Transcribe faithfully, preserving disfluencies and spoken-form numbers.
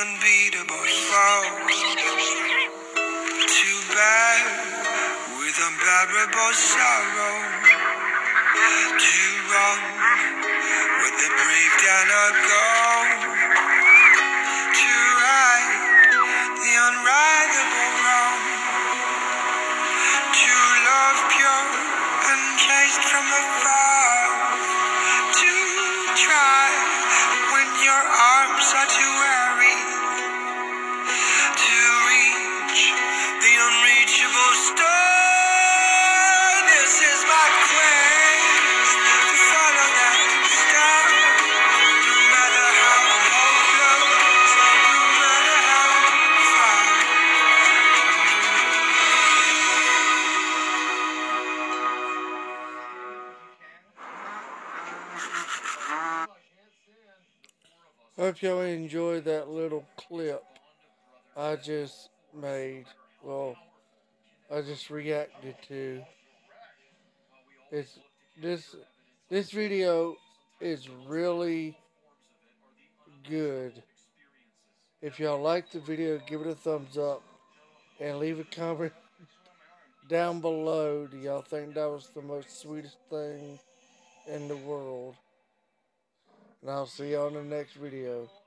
unbeatable foe. Too bad, with unbearable sorrow. Too wrong, with the brave dare not go. Too right, the unrightable wrong. To love pure and chased from afar. To try when your arms are too weary. To reach the unreachable star. This is my quest, to follow that star. No matter how hopeless, no matter how far. Hope y'all enjoyed that little clip I just made. Well, I just reacted to. It's this this video is really good. If y'all like the video, give it a thumbs up and leave a comment down below. Do y'all think that was the most sweetest thing in the world? And I'll see you on the next video.